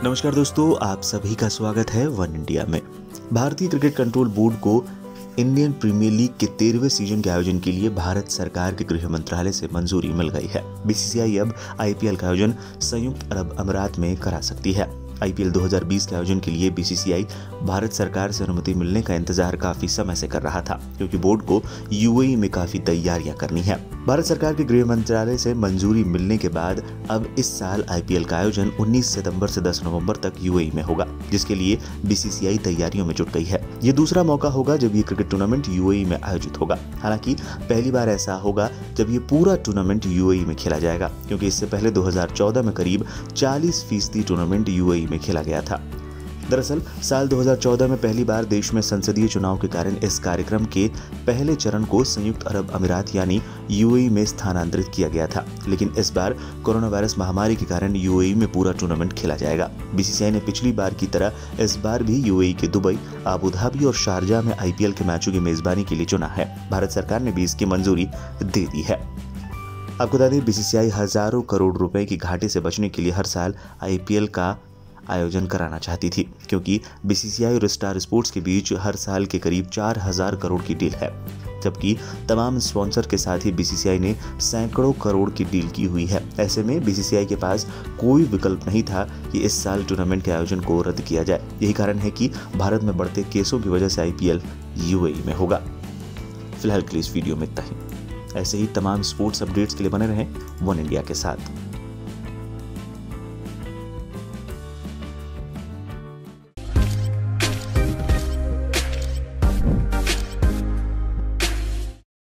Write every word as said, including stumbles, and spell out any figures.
नमस्कार दोस्तों, आप सभी का स्वागत है वन इंडिया में। भारतीय क्रिकेट कंट्रोल बोर्ड को इंडियन प्रीमियर लीग के तेरहवें सीजन के आयोजन के लिए भारत सरकार के गृह मंत्रालय से मंजूरी मिल गई है। बीसीसीआई अब आईपीएल का आयोजन संयुक्त अरब अमीरात में करा सकती है। आईपीएल दो हज़ार बीस के आयोजन के लिए बीसीसीआई भारत सरकार से अनुमति मिलने का इंतजार काफी समय से कर रहा था, क्योंकि बोर्ड को यूएई में काफी तैयारियां करनी है। भारत सरकार के गृह मंत्रालय से मंजूरी मिलने के बाद अब इस साल आईपीएल का आयोजन उन्नीस सितंबर से दस नवंबर तक यूएई में होगा, जिसके लिए बीसीसीआई तैयारियों में जुट गई है। ये दूसरा मौका होगा जब ये क्रिकेट टूर्नामेंट यूएई में आयोजित होगा। हालांकि पहली बार ऐसा होगा जब ये पूरा टूर्नामेंट यूएई में खेला जाएगा, क्योंकि इससे पहले दो हज़ार चौदह में करीब चालीस फीसदी टूर्नामेंट यूएई में खेला गया था। दरअसल साल दो हज़ार चौदह में पहली बार देश में संसदीय चुनाव के कारण इस कार्यक्रम के पहले चरण को संयुक्त अरब अमीरात यानी यूएई में स्थानांतरित किया गया था, लेकिन इस बार कोरोना वायरस महामारी के कारण यूएई में पूरा टूर्नामेंट खेला जाएगा। बीसीसीआई ने पिछली बार की तरह इस बार भी यूएई के दुबई, अबू धाबी और शारजाह में आईपीएल के मैचों की मेजबानी के लिए चुना है। भारत सरकार ने भी इसकी मंजूरी दे दी है। आपको बता दें, बीसीसीआई हजारों करोड़ रुपए की घाटे से बचने के लिए हर साल आईपीएल का आयोजन कराना चाहती थी, क्योंकि बीसीसीआई और स्टार स्पोर्ट्स के बीच हर साल के करीब चार हज़ार करोड़ की डील है, जबकि तमाम स्पॉन्सर के साथ ही बीसीसीआई ने सैकड़ों करोड़ की डील की हुई है। ऐसे में बीसीसीआई के पास कोई विकल्प नहीं था कि इस साल टूर्नामेंट के आयोजन को रद्द किया जाए। यही कारण है कि भारत में बढ़ते केसों की वजह से आईपीएल यूएई में होगा। फिलहाल के लिए इस वीडियो में इतना ही। ऐसे ही तमाम स्पोर्ट्स अपडेट्स के लिए बने रहें वन इंडिया के साथ।